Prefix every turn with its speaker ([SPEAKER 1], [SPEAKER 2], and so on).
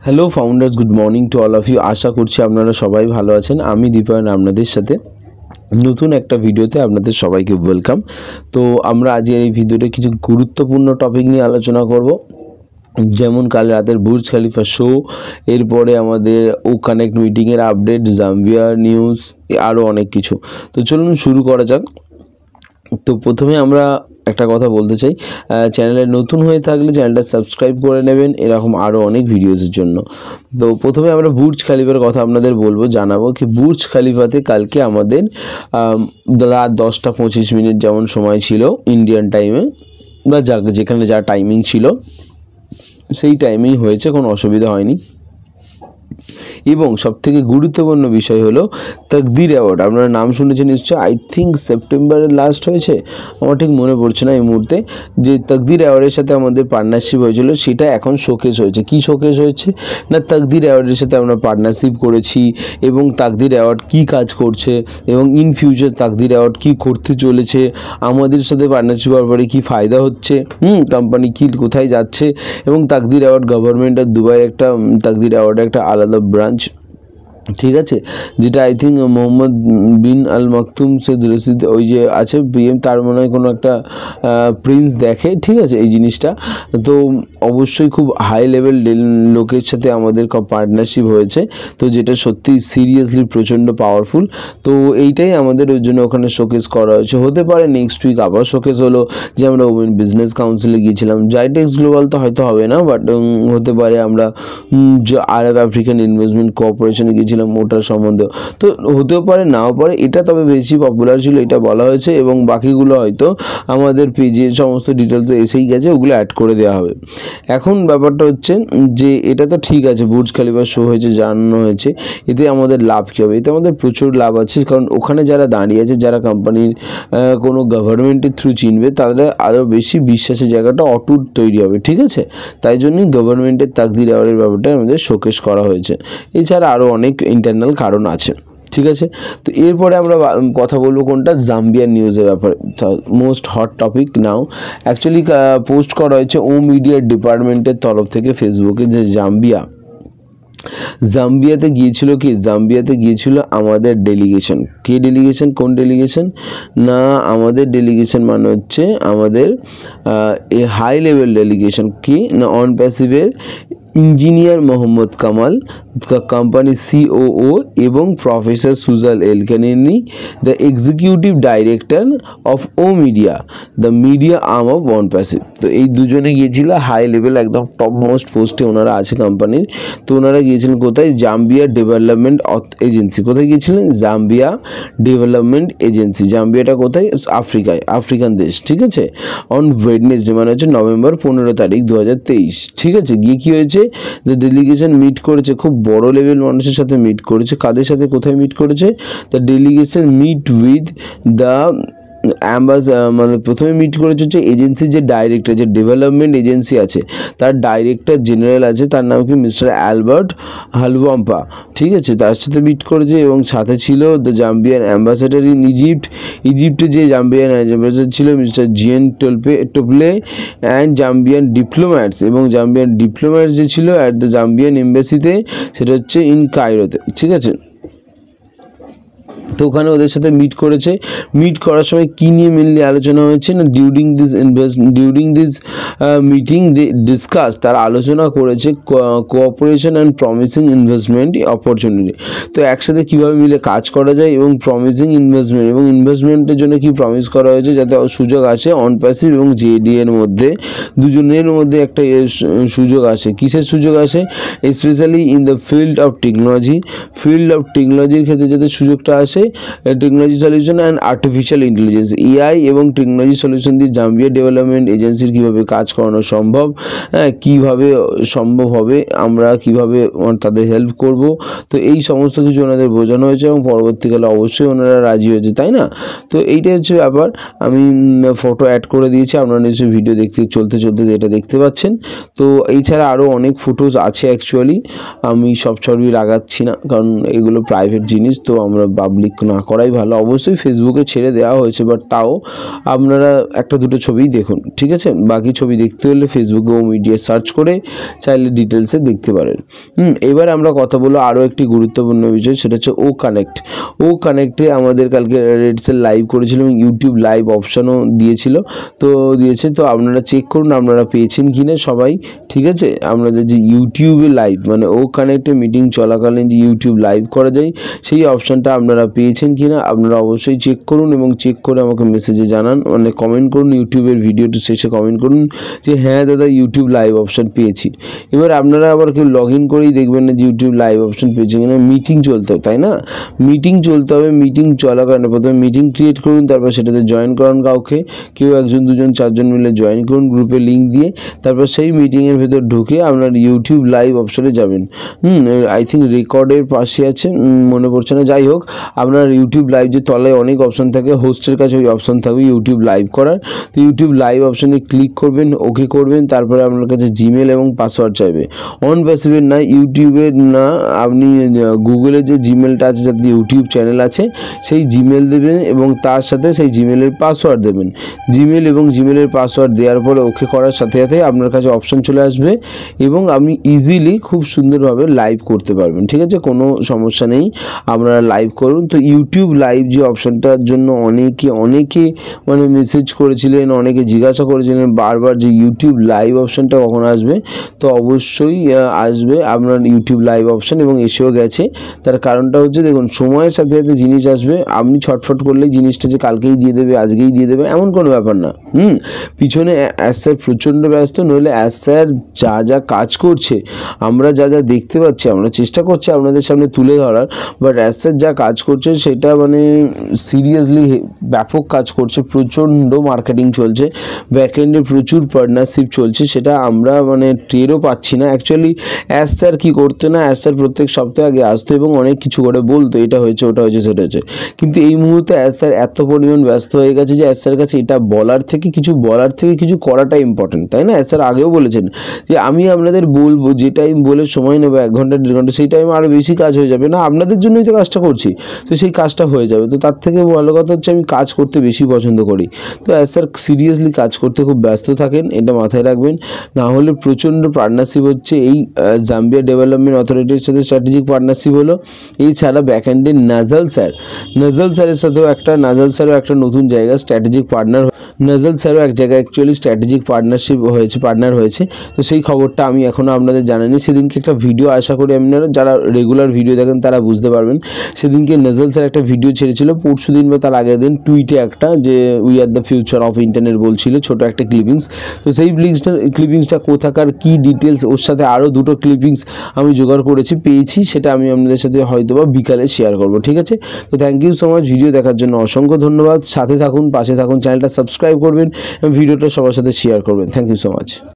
[SPEAKER 1] Hello founders, good morning to all of you. আশা করছি আপনারা সবাই ভালো আছেন। আমি দীপায়ন আপনাদের সাথে নতুন একটা ভিডিওতে আপনাদের সবাইকে ওয়েলকাম। তো আমরা আজ এই ভিডিওতে কিছু গুরুত্বপূর্ণ টপিক নিয়ে আলোচনা করব, যেমন কাল রাতের বুর্জ খলিফা শো, এরপরে আমাদের ও কানেক্ট মিটিংয়ের আপডেট, জাম্বিয়া নিউজ, আরও অনেক কিছু। তো চলুন শুরু করা যাক। তো প্রথমে আমরা একটা কথা বলতে চাই, চ্যানেলে নতুন হয়ে থাকলে চ্যানেলটা সাবস্ক্রাইব করে নেবেন এরকম আরও অনেক ভিডিওসের জন্য। তো প্রথমে আমরা বুর্জ খলিফার কথা আপনাদের জানাবো কি বুর্জ খলিফাতে কালকে আমাদের রাত 10:25 যেমন সময় ছিল ইন্ডিয়ান টাইমে, বা যেখানে যা টাইমিং ছিল সেই টাইমেই হয়েছে, কোনো অসুবিধা হয়নি। এবং সবথেকে গুরুত্বপূর্ণ বিষয় হলো তাকদির অ্যাওয়ার্ড। আপনারা নাম শুনেছেন নিশ্চয়, আই থিঙ্ক সেপ্টেম্বরের লাস্ট হয়েছে, আমার ঠিক মনে পড়ছে না এই মুহূর্তে। যে তাকদির অ্যাওয়ার্ডের সাথে আমাদের পার্টনারশিপ হয়েছিল, সেটা এখন শোকেস হয়েছে। কি শোকেস হয়েছে না, তাকদির অ্যাওয়ার্ডের সাথে আমরা পার্টনারশিপ করেছি এবং তাকদির অ্যাওয়ার্ড কী কাজ করছে এবং ইন ফিউচার তাকদির অ্যাওয়ার্ড কী করতে চলেছে, আমাদের সাথে পার্টনারশিপ হওয়ার পরে কী ফায়দা হচ্ছে, কোম্পানি কী কোথায় যাচ্ছে। এবং তাকদির অ্যাওয়ার্ড গভর্নমেন্ট অফ দুবাইয়ের একটা তাকদির অ্যাওয়ার্ডের একটা আলাদা ব্রাঞ্চ, ঠিক আছে, যেটা I think Mohammed bin Al Maktoum Syed Rashid ওই যে আছে পিএম, তার মনে হয় কোনো একটা প্রিন্স দেখে, ঠিক আছে এই জিনিসটা। তো অবশ্যই খুব হাই লেভেল লোকের সাথে আমাদের পার্টনারশিপ হয়েছে, তো যেটা সত্যি সিরিয়াসলি প্রচণ্ড পাওয়ারফুল। তো এইটাই আমাদের ওই জন্য ওখানে শোকেস করা হয়েছে। হতে পারে নেক্সট উইক আবার শোকেস হলো, যে আমরা ওমেন বিজনেস কাউন্সিলে গিয়েছিলাম। জাইটেক্স গ্লোবাল তো হয়তো হবে না, বাট হতে পারে আমরা আরব আফ্রিকান ইনভেস্টমেন্ট কোঅপারেশনে গিয়েছিলাম, ওটার সম্বন্ধে। তো হতেও পারে নাও পারে, এটা তবে বেশি পপুলার ছিল, এটা বলা হয়েছে। এবং বাকিগুলো হয়তো আমাদের পেজে সমস্ত ডিটেল তো এসেই গেছে, ওগুলো অ্যাড করে দেওয়া হবে। এখন ব্যাপারটা হচ্ছে যে এটা তো ঠিক আছে, বুর্জ খলিফা শো হয়েছে, জানানো হয়েছে, এতে আমাদের লাভ কী হবে? এতে আমাদের প্রচুর লাভ আছে, কারণ ওখানে যারা দাঁড়িয়ে আছে, যারা কোম্পানির কোনো গভর্নমেন্টের থ্রু চিনবে, তাদের আরও বেশি বিশ্বাসের জায়গাটা অটুট তৈরি হবে, ঠিক আছে। তাই জন্যই গভর্নমেন্টের তাকদির অ্যাওয়ার্ডের ব্যাপারটা আমাদের শোকেস করা হয়েছে। এছাড়া আরও অনেক ইন্টারনাল কারণ আছে, ঠিক আছে। তো এরপরে আমরা কথা বলবো কোনটা, জাম্বিয়ার নিউজের ব্যাপারে। Most hot topic now, actually post করা হয়েছে ও মিডিয়া ডিপার্টমেন্টের তরফ থেকে ফেসবুকে, যে জাম্বিয়াতে গিয়েছিল কি, জাম্বিয়াতে গিয়েছিল আমাদের ডেলিগেশন। কে ডেলিগেশন, কোন ডেলিগেশন না, আমাদের ডেলিগেশন মানে হচ্ছে আমাদের এ হাই লেভেল ডেলিগেশন কি না, অন প্যাসিভের engineer Mohammed Kamal, company COO, এবং প্রফেসর সুজাল এলকানিনি, দ্য এক্সিকিউটিভ ডাইরেক্টর অফ ও media, the media arm of OnPassive. তো এই দুজনে গিয়েছিল হাই লেভেল, একদম টপ মোস্ট পোস্টে ওনারা আছে কোম্পানির। তো ওনারা গিয়েছিলেন কোথায়, জাম্বিয়া ডেভেলপমেন্ট এজেন্সি। কোথায় গিয়েছিলেন, জাম্বিয়া ডেভেলপমেন্ট এজেন্সি। জাম্বিয়াটা কোথায়, আফ্রিকায়, আফ্রিকান দেশ, ঠিক আছে। অন ওয়েডনেসডে মানে হচ্ছে নভেম্বর 15 তারিখ 2023, ঠিক আছে। গিয়ে কী হয়েছে, যে ডেলিগেশন মিট করেছে, খুব বড় লেভেল মানুষের সাথে মিট করেছে। কাদের সাথে, কোথায় মিট করেছে, the delegation meet with the মানে প্রথমে মিট করেছে হচ্ছে এজেন্সির যে ডাইরেক্টর, যে ডেভেলপমেন্ট এজেন্সি আছে তার ডাইরেক্টর জেনারেল আছে, তার নাম কি মিস্টার অ্যালবার্ট হালওয়াম্পা, ঠিক আছে, তার সাথে মিট করেছে। এবং সাথে ছিল দ্য জাম্বিয়ান অ্যাম্বাসেডার ইন ইজিপ্টে যে জাম্বিয়ান অ্যাম্বাসেডার ছিল মিস্টার জিএন টোপলে অ্যান্ড জাম্বিয়ান ডিপ্লোম্যাটস, এবং জাম্বিয়ান ডিপ্লোম্যাটস যে ছিল অ্যাট দ্য জাম্বিয়ান এম্বাসিতে, সেটা হচ্ছে ইন কায়রোতে, ঠিক আছে। তো ওখানে ওদের সাথে মিট করেছে। মিট করার সময় কী নিয়ে মেনলি আলোচনা হয়েছে না, ডিউরিং দিস মিটিং ডিসকাস, তারা আলোচনা করেছে cooperation and promising investment opportunity. তো একসাথে কীভাবে মিলে কাজ করা যায়, এবং প্রমিসিং ইনভেস্টমেন্ট, এবং ইনভেস্টমেন্টের জন্য কী প্রমিস করা হয়েছে, যাতে সুযোগ আসে অন প্যাসিভ এবং জেডি এর মধ্যে, দুজনের মধ্যে একটা সুযোগ আসে। কিসের সুযোগ আসে, specially in the field of টেকনোলজির ক্ষেত্রে যাতে সুযোগটা আসে, technology solution and artificial intelligence, AI এবং টেকনোলজি সলিউশন দিয়ে জাম্বিয়া ডেভেলপমেন্ট এজেন্সির কীভাবে কাজ করানো সম্ভব, হ্যাঁ কীভাবে সম্ভব হবে, আমরা কীভাবে তাদের হেল্প করব। তো এই সমস্ত কিছু ওনাদের বোঝানো হয়েছে, এবং পরবর্তীকালে অবশ্যই ওনারা রাজি হয়েছে, তাই না। তো এইটাই হচ্ছে ব্যাপার। আমি ফটো অ্যাড করে দিয়েছি, আপনারা নিশ্চয়ই ভিডিও চলতে এটা দেখতে পাচ্ছেন। তো এছাড়া আরও অনেক ফটোজ আছে, অ্যাকচুয়ালি আমি সব ছবি লাগাচ্ছি না, কারণ এগুলো প্রাইভেট জিনিস, তো আমরা পাবলিক না করাই ভালো। অবশ্যই ফেসবুকে ছেড়ে দেওয়া হয়েছে, বাট তাও আপনারা একটা দুটো ছবিই দেখুন, ঠিক আছে? বাকি ছবি দেখতে হলে ফেসবুকে ও মিডিয়া সার্চ করে চাইলে ডিটেলসে দেখতে পারেন। এবার আমরা কথা বলবো আরও একটি গুরুত্বপূর্ণ বিষয়, সেটা হচ্ছে ও কানেক্ট। ও কানেক্টে আমাদের কালকে রেডসেল লাইভ করেছিল এবং ইউটিউব লাইভ অপশানও দিয়েছে। তো আপনারা চেক করুন আপনারা পেয়েছেন কি না সবাই, ঠিক আছে? আপনাদের যে ইউটিউবে লাইভ মানে ও কানেক্টে মিটিং চলাকালীন যে ইউটিউব লাইভ করা যায় সেই অপশানটা আপনারা পেয়েছেন কি না আপনারা অবশ্যই চেক করুন এবং চেক করে আমাকে মেসেজে জানান, মানে কমেন্ট করুন, ইউটিউবের ভিডিওটি শেষে কমেন্ট করুন যে হ্যাঁ দাদা ইউটিউব লাইভ অপশান পেয়েছি। এবার আপনারা আবার কেউ লগ ইন করেই দেখবেন না যে ইউটিউব লাইভ অপশান পেয়েছে কিনা, মিটিং চলতে হবে, তাই না? মিটিং চলতে হবে, মিটিং চলাকালীন প্রথমে মিটিং ক্রিয়েট করুন, তারপর সেটাতে জয়েন করান কাউকে, কেউ একজন দুজন চারজন মিলে জয়েন করুন গ্রুপে লিঙ্ক দিয়ে, তারপর সেই মিটিংয়ের ভেতর ঢুকে আপনার ইউটিউব লাইভ অপশানে যাবেন। আই থিঙ্ক রেকর্ডের পাশে আছে, মনে পড়ছে না, যাই হোক আপনার ইউটিউব লাইভ যে তলায় অনেক অপশান থাকে, হোস্টের কাছে ওই অপশান থাকবে ইউটিউব লাইভ করার। তো ইউটিউব লাইভ অপশানে ক্লিক করবেন, ওকে করবেন, তারপরে আপনার কাছে জিমেল এবং পাসওয়ার্ড চাইবে। অন প্যাসিভের না, ইউটিউবের না, আপনি গুগলের যে জিমেলটা আছে যাতে ইউটিউব চ্যানেল আছে সেই জিমেল দেবেন এবং তার সাথে সেই জিমেলের পাসওয়ার্ড দেবেন। জিমেল এবং জিমেলের পাসওয়ার্ড দেওয়ার পরে ওকে করার সাথে সাথে আপনার কাছে অপশান চলে আসবে এবং আপনি ইজিলি খুব সুন্দরভাবে লাইভ করতে পারবেন, ঠিক আছে? কোনো সমস্যা নেই, আপনারা লাইভ করুন। তো ইউটিউব লাইভ যে অপশানটার জন্য অনেকে মানে মেসেজ করেছিলেন, অনেকে জিজ্ঞাসা করেছিলেন বারবার যে ইউটিউব লাইভ অপশানটা কখন আসবে। তো অবশ্যই আসবে আপনার ইউটিউব লাইভ অপশান এবং এসেও গেছে। তার কারণটা হচ্ছে দেখুন সময়ের সাথে সাথে জিনিস আসবে, আপনি ছটফট করলেই জিনিসটা যে কালকেই দিয়ে দেবে আজকেই দিয়ে দেবে এমন কোনো ব্যাপার না। পিছনে স্যার প্রচণ্ড ব্যস্ত, নইলে স্যার যা কাজ করছে আমরা যা দেখতে পাচ্ছি, আমরা চেষ্টা করছি আপনাদের সামনে তুলে ধরার, বাট স্যার যা কাজ করছে সেটা মানে সিরিয়াসলি ব্যাপক কাজ করছে, প্রচণ্ড মার্কেটিং চলছে, ব্যাকএন্ডে প্রচুর পার্টনারশিপ চলছে, সেটা আমরা মানে টেরও পাচ্ছি না। অ্যাকচুয়ালি স্যার কী করতো না, স্যার প্রত্যেক সপ্তাহে আগে আসতো এবং অনেক কিছু করে বলতো এটা হয়েছে ওটা হয়েছে সেটা হয়েছে, কিন্তু এই মুহূর্তে স্যার এত পরিমাণ ব্যস্ত হয়ে গেছে যে স্যার কাছে এটা বলার থেকে কিছু করাটা ইম্পর্টেন্ট, তাই না? স্যার আগেও বলেছেন যে আমি আপনাদের বলবো যে টাইম বলে সময় নেবে 1 ঘন্টা 1.5 ঘন্টা, সেই টাইমে আরও বেশি কাজ হয়ে যাবে না, আপনাদের জন্যই তো কাজটা করছি, তো সেই কাজটা হয়ে যাবে। তো তার থেকে ভালো কথা হচ্ছে আমি কাজ করতে বেশি পছন্দ করি। তো স্যার সিরিয়াসলি কাজ করতে খুব ব্যস্ত থাকেন, এটা মাথায় রাখবেন। না হলে প্রচণ্ড পার্টনারশিপ হচ্ছে এই জাম্বিয়া ডেভেলপমেন্ট অথরিটির সাথে স্ট্র্যাটেজিক পার্টনারশিপ হলো। এছাড়া ব্যাকএন্ডে নাজাল স্যারের সাথেও নাজাল স্যারও একটা নতুন জায়গা স্ট্র্যাটেজিক পার্টনার, নাজাল স্যারও এক জায়গায় অ্যাকচুয়ালি স্ট্র্যাটেজিক পার্টনার হয়েছে। তো সেই খবরটা আমি এখনও আপনাদের জানাইনি, সেদিনকে একটা ভিডিও আশা করি আপনারা যারা রেগুলার ভিডিও দেখেন তারা বুঝতে পারবেন। সেদিনকে নাজাল স্যার একটা ভিডিও ছেড়েছিল পরশু দিন বা তার আগের দিন টুইটে একটা, যে we are the future of internet বলছিল, ছোটো একটা ক্লিপিংস। তো সেই ক্লিপিংসটা কোথাকার কী ডিটেলস, ওর সাথে আরও দুটো ক্লিপিংস আমি জোগাড় পেয়েছি, সেটা আমি আপনাদের সাথে হয়তো বা বিকালে শেয়ার করবো, ঠিক আছে? তো thank you so much, video দেখার জন্য অসংখ্য ধন্যবাদ। সাথে থাকুন, পাশে থাকুন, চ্যানেলটা সাবস্ক্রাইব করবেন এবং ভিডিওটা সবার সাথে শেয়ার করবেন। Thank you so much.